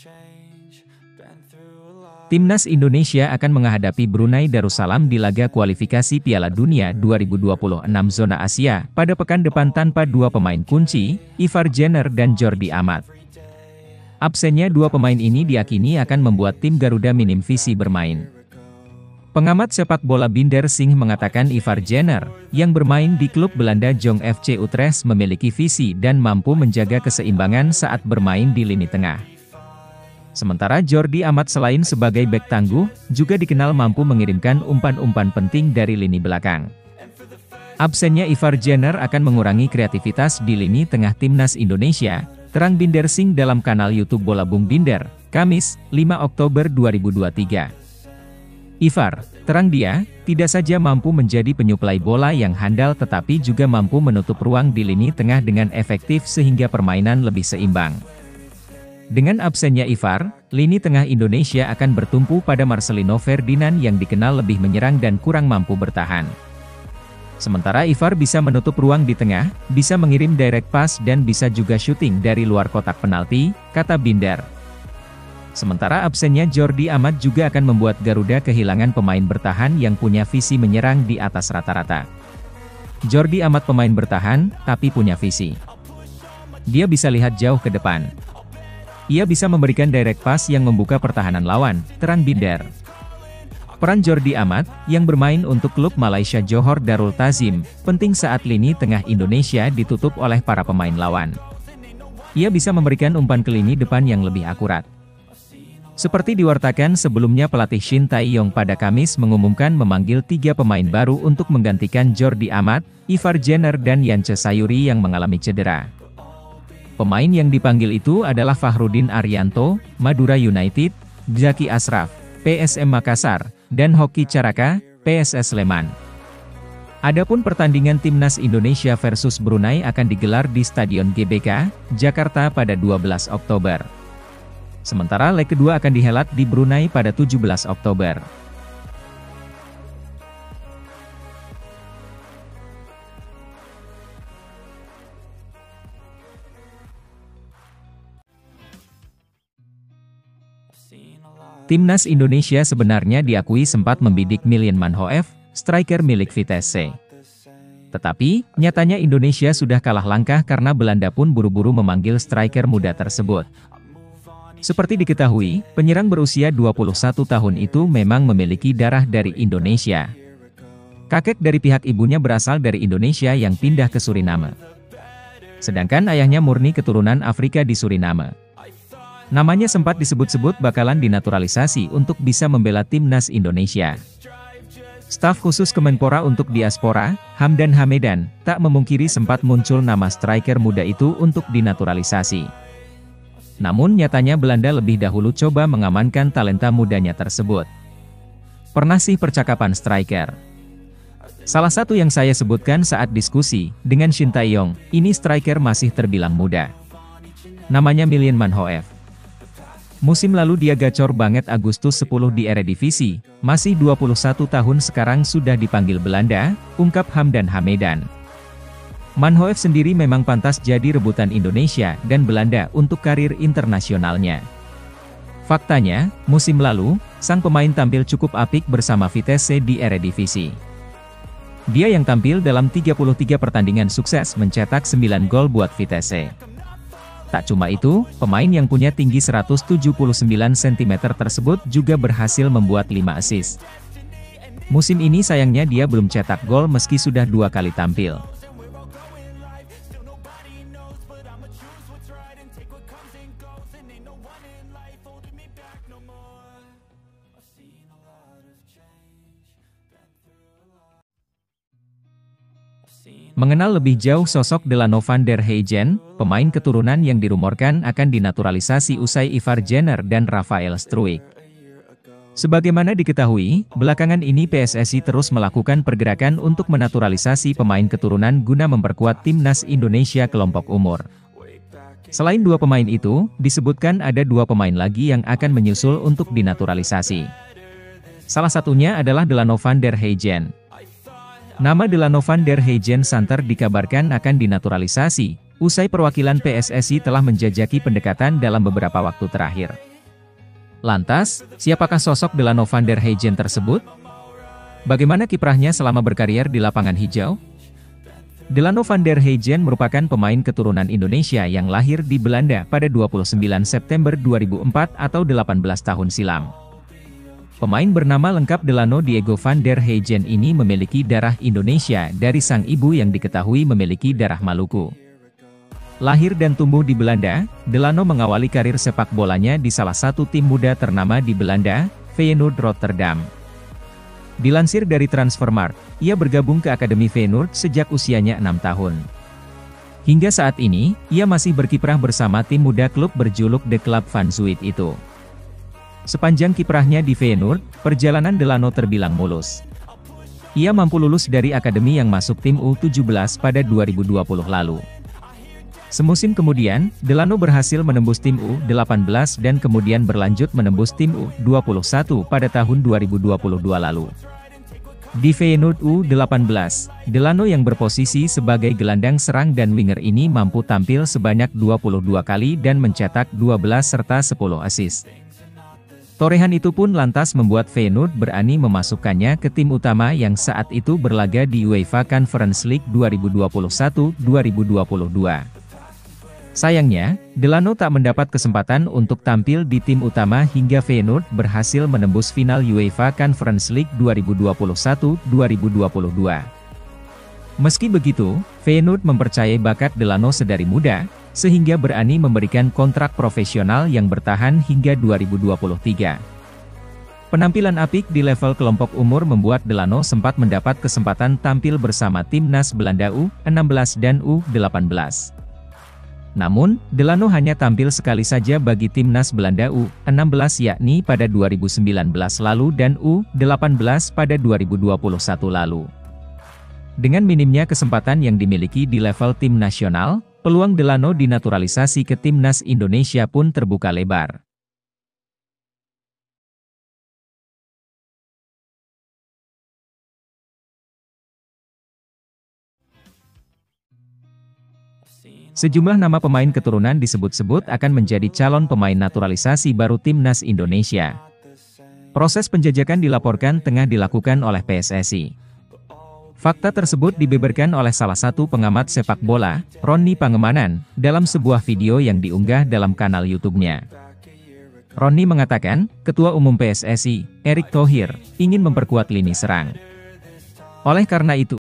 Timnas Indonesia akan menghadapi Brunei Darussalam di laga kualifikasi Piala Dunia 2026 zona Asia pada pekan depan tanpa dua pemain kunci, Ivar Jenner dan Jordi Amat. Absennya dua pemain ini diyakini akan membuat tim Garuda minim visi bermain. Pengamat sepak bola Binder Singh mengatakan Ivar Jenner, yang bermain di klub Belanda Jong FC Utrecht memiliki visi dan mampu menjaga keseimbangan saat bermain di lini tengah. Sementara Jordi Amat selain sebagai bek tangguh, juga dikenal mampu mengirimkan umpan-umpan penting dari lini belakang. Absennya Ivar Jenner akan mengurangi kreativitas di lini tengah Timnas Indonesia, terang Binder Singh dalam kanal YouTube Bola Bung Binder, Kamis, 5 Oktober 2023. Ivar, terang dia, tidak saja mampu menjadi penyuplai bola yang handal tetapi juga mampu menutup ruang di lini tengah dengan efektif sehingga permainan lebih seimbang. Dengan absennya Ivar, lini tengah Indonesia akan bertumpu pada Marcelino Ferdinand yang dikenal lebih menyerang dan kurang mampu bertahan. Sementara Ivar bisa menutup ruang di tengah, bisa mengirim direct pass dan bisa juga syuting dari luar kotak penalti, kata Binder. Sementara absennya Jordi Amat juga akan membuat Garuda kehilangan pemain bertahan yang punya visi menyerang di atas rata-rata. Jordi Amat pemain bertahan, tapi punya visi. Dia bisa lihat jauh ke depan. Ia bisa memberikan direct pass yang membuka pertahanan lawan, terang Binder. Peran Jordi Amat, yang bermain untuk klub Malaysia Johor Darul Ta'zim, penting saat lini tengah Indonesia ditutup oleh para pemain lawan. Ia bisa memberikan umpan ke lini depan yang lebih akurat. Seperti diwartakan sebelumnya pelatih Shin Tae-yong pada Kamis mengumumkan memanggil 3 pemain baru untuk menggantikan Jordi Amat, Ivar Jenner dan Yance Sayuri yang mengalami cedera. Pemain yang dipanggil itu adalah Fahrudin Arianto, Madura United, Zaki Ashraf, PSM Makassar, dan Hoki Caraka, PSS Sleman. Adapun pertandingan Timnas Indonesia versus Brunei akan digelar di Stadion GBK, Jakarta pada 12 Oktober. Sementara leg kedua akan dihelat di Brunei pada 17 Oktober. Timnas Indonesia sebenarnya diakui sempat membidik Miljan Manhoef, striker milik Vitesse. Tetapi, nyatanya Indonesia sudah kalah langkah karena Belanda pun buru-buru memanggil striker muda tersebut. Seperti diketahui, penyerang berusia 21 tahun itu memang memiliki darah dari Indonesia. Kakek dari pihak ibunya berasal dari Indonesia yang pindah ke Suriname. Sedangkan ayahnya murni keturunan Afrika di Suriname. Namanya sempat disebut-sebut bakalan dinaturalisasi untuk bisa membela Timnas Indonesia. Staf khusus Kemenpora untuk Diaspora, Hamdan Hamedan, tak memungkiri sempat muncul nama striker muda itu untuk dinaturalisasi. Namun nyatanya Belanda lebih dahulu coba mengamankan talenta mudanya tersebut. Pernah sih percakapan striker. Salah satu yang saya sebutkan saat diskusi dengan Shin Tae-yong, ini striker masih terbilang muda. Namanya Miljan Manhoef. Musim lalu dia gacor banget Agustus 10 di Eredivisie, masih 21 tahun sekarang sudah dipanggil Belanda, ungkap Hamdan Hamedan. Manhoef sendiri memang pantas jadi rebutan Indonesia dan Belanda untuk karir internasionalnya. Faktanya, musim lalu, sang pemain tampil cukup apik bersama Vitesse di Eredivisie. Dia yang tampil dalam 33 pertandingan sukses mencetak 9 gol buat Vitesse. Tak cuma itu, pemain yang punya tinggi 179 cm tersebut juga berhasil membuat 5 assist. Musim ini sayangnya dia belum cetak gol meski sudah 2 kali tampil. Mengenal lebih jauh sosok Delano van der Heijden, pemain keturunan yang dirumorkan akan dinaturalisasi usai Ivar Jenner dan Rafael Struijk. Sebagaimana diketahui, belakangan ini PSSI terus melakukan pergerakan untuk menaturalisasi pemain keturunan guna memperkuat Timnas Indonesia kelompok umur. Selain 2 pemain itu, disebutkan ada 2 pemain lagi yang akan menyusul untuk dinaturalisasi. Salah satunya adalah Delano van der Heijden. Nama Delano van der Heijden santer dikabarkan akan dinaturalisasi, usai perwakilan PSSI telah menjajaki pendekatan dalam beberapa waktu terakhir. Lantas, siapakah sosok Delano van der Heygen tersebut? Bagaimana kiprahnya selama berkarier di lapangan hijau? Delano van der Heygen merupakan pemain keturunan Indonesia yang lahir di Belanda pada 29 September 2004 atau 18 tahun silam. Pemain bernama lengkap Delano Diego van der Heygen ini memiliki darah Indonesia dari sang ibu yang diketahui memiliki darah Maluku. Lahir dan tumbuh di Belanda, Delano mengawali karir sepak bolanya di salah satu tim muda ternama di Belanda, Feyenoord Rotterdam. Dilansir dari Transfermarkt, ia bergabung ke Akademi Feyenoord sejak usianya 6 tahun. Hingga saat ini, ia masih berkiprah bersama tim muda klub berjuluk The Club van Zuid itu. Sepanjang kiprahnya di Feyenoord, perjalanan Delano terbilang mulus. Ia mampu lulus dari akademi yang masuk tim U17 pada 2020 lalu. Semusim kemudian, Delano berhasil menembus tim U18 dan kemudian berlanjut menembus tim U21 pada tahun 2022 lalu. Di Feyenoord U18, Delano yang berposisi sebagai gelandang serang dan winger ini mampu tampil sebanyak 22 kali dan mencetak 12 serta 10 assist. Torehan itu pun lantas membuat Feyenoord berani memasukkannya ke tim utama yang saat itu berlaga di UEFA Conference League 2021-2022. Sayangnya, Delano tak mendapat kesempatan untuk tampil di tim utama hingga Feyenoord berhasil menembus final UEFA Conference League 2021-2022. Meski begitu, Feyenoord mempercayai bakat Delano sedari muda, sehingga berani memberikan kontrak profesional yang bertahan hingga 2023. Penampilan apik di level kelompok umur membuat Delano sempat mendapat kesempatan tampil bersama timnas Belanda U16 dan U18. Namun, Delano hanya tampil sekali saja bagi timnas Belanda U16 yakni pada 2019 lalu dan U18 pada 2021 lalu. Dengan minimnya kesempatan yang dimiliki di level tim nasional, peluang Delano dinaturalisasi ke timnas Indonesia pun terbuka lebar. Sejumlah nama pemain keturunan disebut-sebut akan menjadi calon pemain naturalisasi baru timnas Indonesia. Proses penjajakan dilaporkan tengah dilakukan oleh PSSI. Fakta tersebut dibeberkan oleh salah satu pengamat sepak bola, Ronny Pangemanan, dalam sebuah video yang diunggah dalam kanal YouTube-nya. Ronny mengatakan, Ketua Umum PSSI, Erick Thohir, ingin memperkuat lini serang. Oleh karena itu,